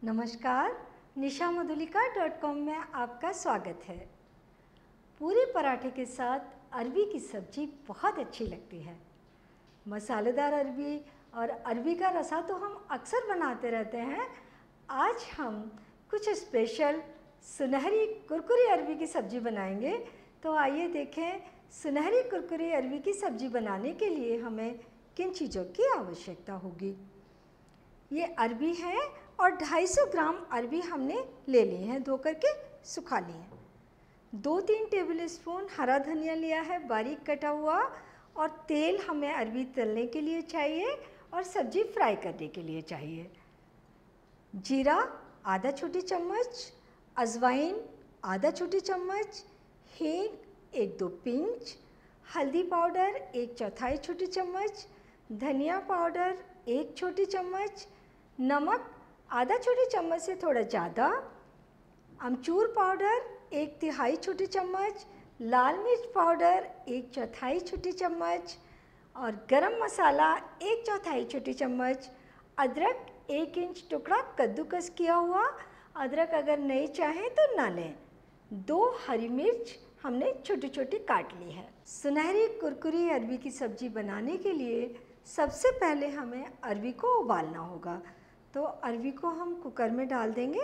नमस्कार, nishamodulika.com में आपका स्वागत है। पूरे पराठे के साथ अरबी की सब्ज़ी बहुत अच्छी लगती है। मसालेदार अरबी और अरबी का रसा तो हम अक्सर बनाते रहते हैं। आज हम कुछ स्पेशल सुनहरी कुरकुरी अरबी की सब्ज़ी बनाएंगे। तो आइए देखें, सुनहरी कुरकुरी अरबी की सब्ज़ी बनाने के लिए हमें किन चीज़ों की आवश्यकता होगी। ये अरबी है और 250 ग्राम अरबी हमने ले ली है, धो करके सुखा ली है। 2-3 टेबल स्पून हरा धनिया लिया है बारीक कटा हुआ, और तेल हमें अरबी तलने के लिए चाहिए और सब्ज़ी फ्राई करने के लिए चाहिए। जीरा आधा छोटी चम्मच, अजवाइन आधा छोटी चम्मच, हींग 1-2 पिंच, हल्दी पाउडर 1/4 छोटी चम्मच, धनिया पाउडर 1 छोटी चम्मच, नमक आधा छोटी चम्मच से थोड़ा ज़्यादा, अमचूर पाउडर 1/3 छोटी चम्मच, लाल मिर्च पाउडर 1/4 छोटी चम्मच और गरम मसाला 1/4 छोटी चम्मच, अदरक 1 इंच टुकड़ा कद्दूकस किया हुआ, अदरक अगर नहीं चाहें तो ना लें। 2 हरी मिर्च हमने छोटी छोटी काट ली है। सुनहरी कुरकुरी अरबी की सब्ज़ी बनाने के लिए सबसे पहले हमें अरबी को उबालना होगा। तो अरबी को हम कुकर में डाल देंगे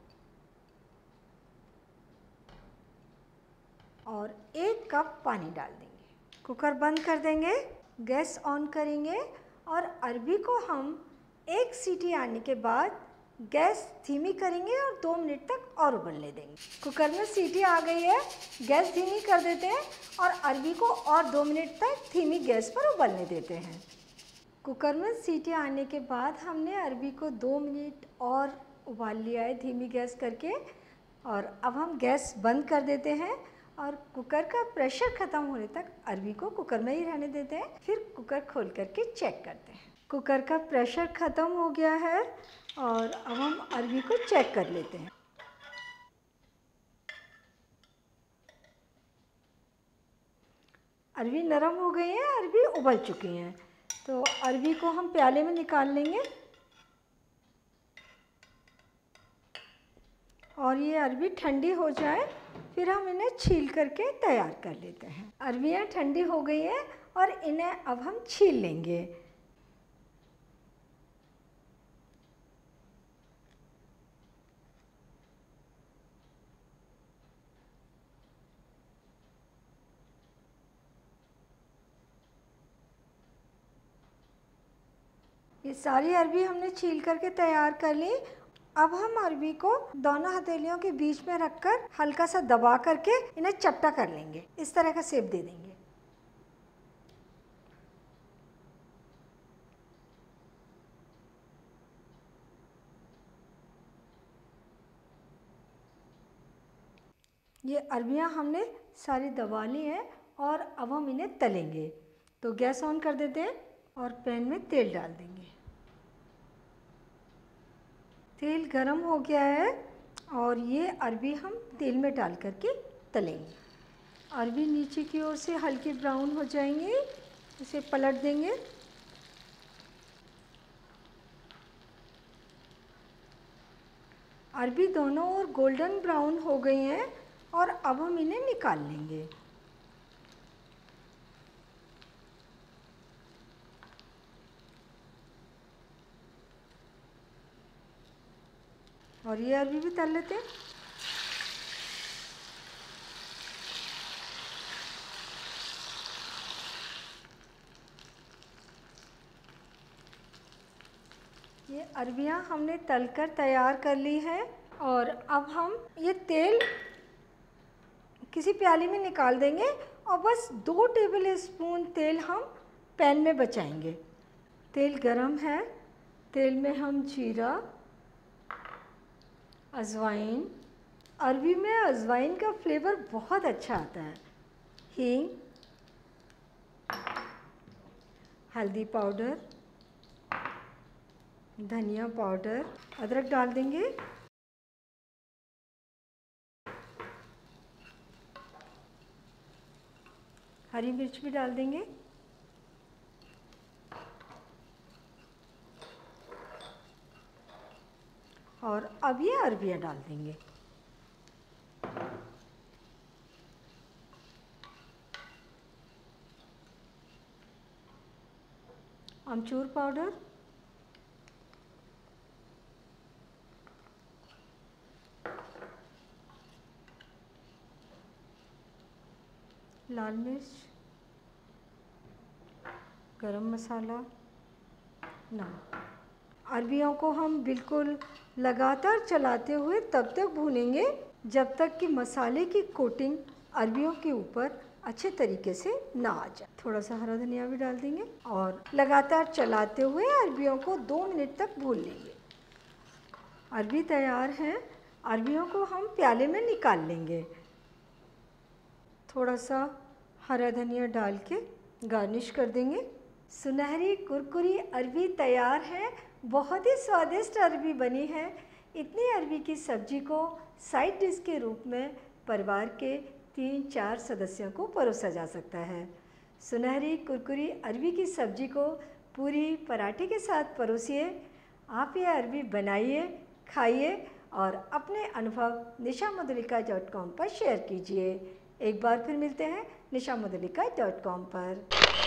और 1 कप पानी डाल देंगे। कुकर बंद कर देंगे, गैस ऑन करेंगे और अरबी को हम 1 सीटी आने के बाद गैस धीमी करेंगे और 2 मिनट तक और उबलने देंगे। कुकर में सीटी आ गई है, गैस धीमी कर देते हैं और अरबी को और 2 मिनट तक धीमी गैस पर उबलने देते हैं। कुकर में सीटी आने के बाद हमने अरबी को 2 मिनट और उबाल लिया है धीमी गैस करके, और अब हम गैस बंद कर देते हैं और कुकर का प्रेशर ख़त्म होने तक अरबी को कुकर में ही रहने देते हैं। फिर कुकर खोल करके चेक करते हैं। कुकर का प्रेशर ख़त्म हो गया है और अब हम अरबी को चेक कर लेते हैं। अरबी नरम हो गई है, अरबी उबल चुकी हैं। तो अरबी को हम प्याले में निकाल लेंगे और ये अरबी ठंडी हो जाए फिर हम इन्हें छील करके तैयार कर लेते हैं। अरबियाँ ठंडी हो गई हैं और इन्हें अब हम छील लेंगे। ये सारी अरबी हमने छील करके तैयार कर ली। अब हम अरबी को दोनों हथेलियों के बीच में रखकर हल्का सा दबा करके इन्हें चपटा कर लेंगे। इस तरह का शेप दे देंगे। ये अरबियाँ हमने सारी दबा ली हैं और अब हम इन्हें तलेंगे। तो गैस ऑन कर देते हैं और पैन में तेल डाल देंगे। तेल गरम हो गया है और ये अरबी हम तेल में डाल करके तलेंगे। अरबी नीचे की ओर से हल्की ब्राउन हो जाएंगे, इसे पलट देंगे। अरबी दोनों ओर गोल्डन ब्राउन हो गई हैं और अब हम इन्हें निकाल लेंगे। और ये अरबी भी तल लेते हैं। ये अरबियाँ हमने तलकर तैयार कर ली है और अब हम ये तेल किसी प्याली में निकाल देंगे और बस 2 टेबल स्पून तेल हम पैन में बचाएंगे। तेल गरम है, तेल में हम जीरा, अजवाइन, अरबी में अजवाइन का फ्लेवर बहुत अच्छा आता है, हींग, हल्दी पाउडर, धनिया पाउडर, अदरक डाल देंगे, हरी मिर्च भी डाल देंगे और अब ये अरबियाँ डाल देंगे। अमचूर पाउडर, लाल मिर्च, गरम मसाला, नमक। अरबियों को हम बिल्कुल लगातार चलाते हुए तब तक भूनेंगे जब तक कि मसाले की कोटिंग अरबियों के ऊपर अच्छे तरीके से ना आ जाए। थोड़ा सा हरा धनिया भी डाल देंगे और लगातार चलाते हुए अरबियों को 2 मिनट तक भून लेंगे। अरबी तैयार हैं। अरबियों को हम प्याले में निकाल लेंगे। थोड़ा सा हरा धनिया डाल के गार्निश कर देंगे। सुनहरी कुरकुरी अरबी तैयार है। बहुत ही स्वादिष्ट अरबी बनी है। इतनी अरबी की सब्जी को साइड डिश के रूप में परिवार के 3-4 सदस्यों को परोसा जा सकता है। सुनहरी कुरकुरी अरबी की सब्जी को पूरी पराठे के साथ परोसिए। आप ये अरबी बनाइए, खाइए और अपने अनुभव nishamadulika.com पर शेयर कीजिए। एक बार फिर मिलते हैं nishamadulika.com पर।